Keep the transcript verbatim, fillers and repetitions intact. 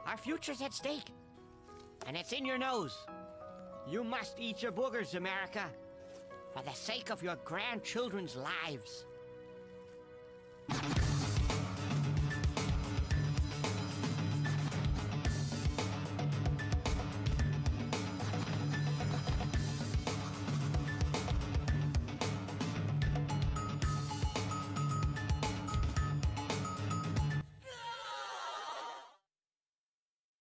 Our future's at stake. And it's in your nose. You must eat your boogers, America. For the sake of your grandchildren's lives.